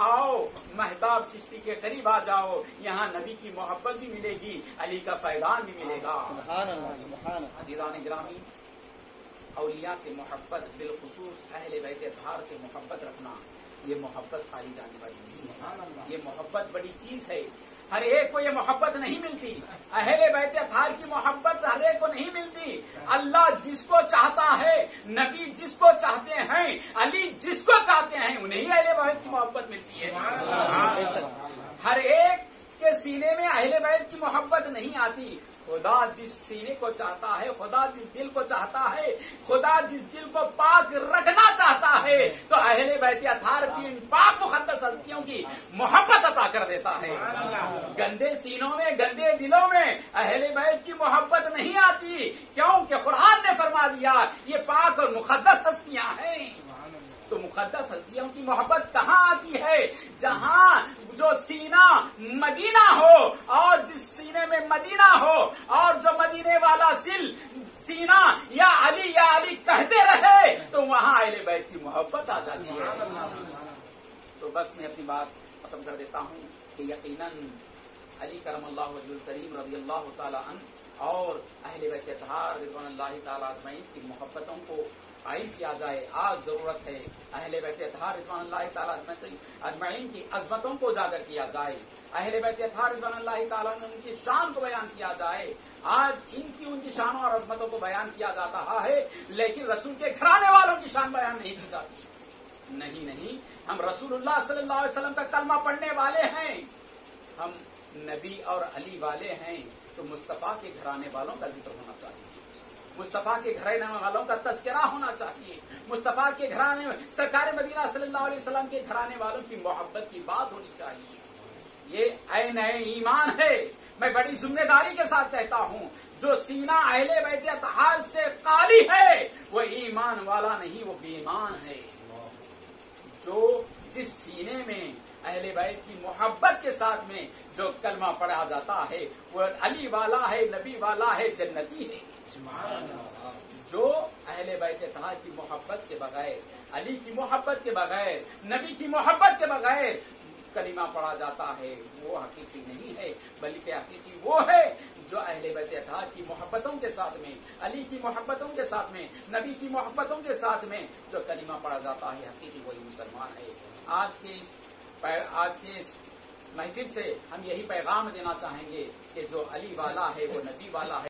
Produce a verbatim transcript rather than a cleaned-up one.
आओ महताब चिश्ती के करीब आ जाओ, यहाँ नबी की मोहब्बत भी मिलेगी, अली का फैजान भी मिलेगा। अज़ीज़ान गिरामी, औलिया से मोहब्बत, बिलखुसूस अहले बैत अतहार से मोहब्बत रखना, ये मोहब्बत खाली जाने वाली नहीं है। ये मोहब्बत बड़ी चीज है, हर एक को ये मोहब्बत नहीं मिलती। अहले बैत अतहार की मोहब्बत हर एक को नहीं मिलती। अल्लाह जिसको चाहता है, नबी जिसको चाहते हैं, अली जिसको चाहते हैं, उन्हें अहले बैत की मोहब्बत मिलती है। हर एक के सीने में अहले बैत की मोहब्बत नहीं आती। खुदा जिस सीने को चाहता है, खुदा जिस दिल को चाहता है, खुदा जिस दिल को पाक रखना चाहता है, तो अहले बैत अतहार की इन पाक मुक़द्दस हस्तियों की मोहब्बत अता कर देता है। गंदे सीनों में, गंदे दिलों में अहले बैत की मोहब्बत नहीं आती, क्योंकि कुरान ने फरमा दिया ये पाक और मुक़द्दस हस्तियां हैं। तो मुक़द्दस हस्तियों की मोहब्बत कहाँ आती है? जहाँ जो सीना मदीना हो, और जिस सीने में मदीना हो, और जो मदीने वाला सिल सीना या अली या अली कहते रहे, तो वहाँ अहले बैत की मोहब्बत आ जाती है। तो बस मैं अपनी बात खत्म कर देता हूँ कि यकीनन अली करमल्लाहु वजहुल करीम रज़ियल्लाहु ताला अन्हु और अहले बैत अतहार रिज़वानुल्लाहि ताला अजमईन की मोहब्बतों को कायम किया जाए। आज जरूरत है अहले बैत अतहार रिज़वानुल्लाहि ताला अजमईन की अज़मतों को उजागर किया जाए। अहले बैत अतहार रिज़वानुल्लाहि ताला उनकी शान को बयान किया जाए। आज इनकी उनकी शानों और अज़मतों को बयान किया जा रहा है, लेकिन रसूल के घराने वालों की शान बयान नहीं की जाती। नहीं नहीं, हम रसूलुल्लाह सल्लल्लाहु अलैहि वसल्लम का कलमा पढ़ने वाले हैं, हम नबी और अली वाले हैं, तो मुस्तफा के घराने वालों का जिक्र होना चाहिए, मुस्तफा के घराने वालों का तज़किरा होना चाहिए, मुस्तफा के घराने में सरकार मदीना सल्लल्लाहु अलैहि वसल्लम के घराने वालों की मोहब्बत की बात होनी चाहिए। ये ऐन ईमान है। मैं बड़ी जिम्मेदारी के साथ कहता हूँ, जो सीना अहले बैत अतहार से काली है वो ईमान वाला नहीं, वो बेईमान है। जो जिस सीने में अहले बैत की मोहब्बत के साथ में जो कलमा पढ़ा जाता है वो अली वाला है, नबी वाला है, जन्नती है। जो अहले बैत अतहार की मोहब्बत के बगैर, अली की मोहब्बत के बगैर, नबी की मोहब्बत के बगैर कलिमा पढ़ा जाता है, वो हकीकी नहीं है, बल्कि हकीकी वो है जो अहले बैत अतहार की मोहब्बतों के साथ में, अली की मोहब्बतों के साथ में, नबी की मोहब्बतों के साथ में जो कलिमा पढ़ा जाता है, हकीकी वही मुसलमान है। आज के इस आज के इस महफिल से हम यही पैगाम देना चाहेंगे कि जो अली वाला है वो नबी वाला है।